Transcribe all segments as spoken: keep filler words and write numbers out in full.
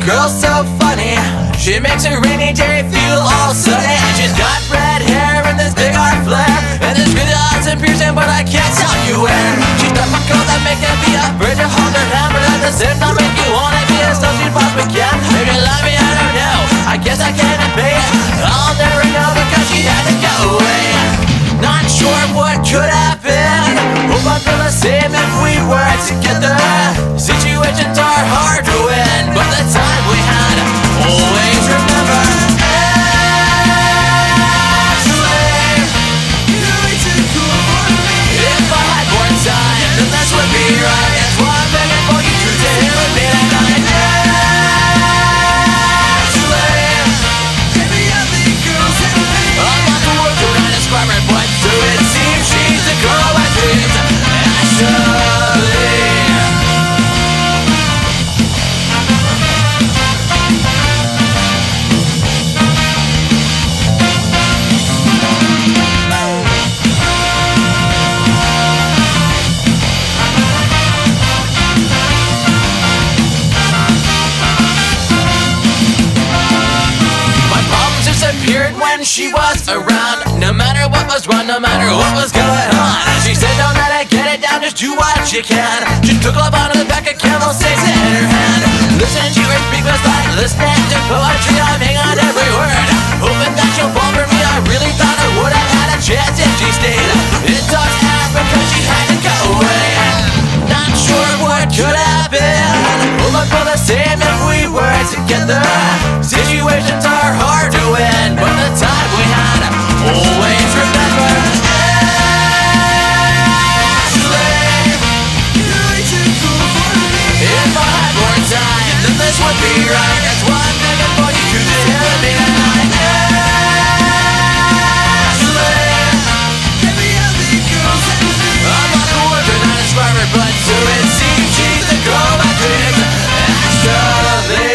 girl so funny. She makes a rainy day feel all sunny. She's got red hair and this big art flare, and this good eyes and piercing, but I can't tell you where. She's the girl that make you be afraid to hold her hand, but at the same time make you wanna be as close as you possibly can. If you love me, I don't know, I guess I can't pay it. I'll never know because she had to go away. Not sure what could happen. Hope I'm gonna save if we were together. Situations are hard to win, but the time we had, always remember. Actually, you're way too cool for me. If I had more time, then this would be right. That's why I'm begging for you to stay here with me tonight. Actually, maybe I think girls have me. I'm not the word to describe her, but so it seems she's the girl I dreamed. Actually. When she was around, no matter what was wrong, no matter what was going on, she said don't let it get it down, just do what you can. She took love onto the back of candlesticks in her hand. Listen to her speak was like listening to poetry. I'm hanging on every word, hoping that she'll fall for me. I really thought I would have had a chance if she stayed. It does happen because she had to go away. Not sure what could happen. Hope I feel the same if we were together. Situations are hard to win, but the time we had, always remember. Actually, you're way too cool for me. If I had more time, then this would be right. That's why I'm begging for you to stay with me tonight. Actually, maybe I think girls have me. I'm not the word to not describe her, but so it seems she's the girl I dreamed. Actually.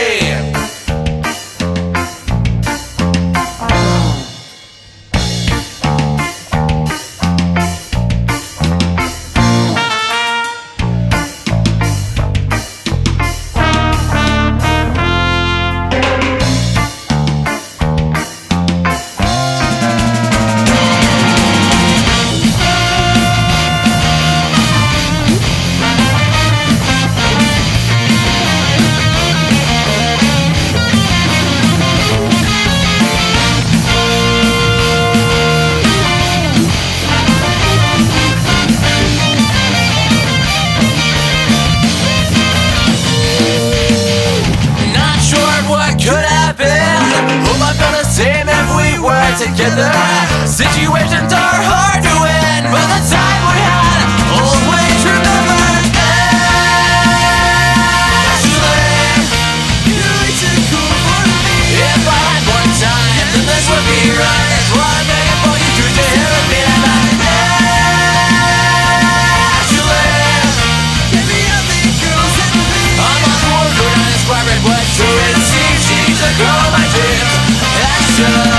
Together, situations are hard to win, but the time we had, always remember. Actually, you're way too cool for me. If I had more time, then this would be right. That's why I'm begging for you to stay here with me tonight. Actually, maybe I think girls have me. I'm not the word to describe it, but so it seems she's the girl of my dreams. Actually.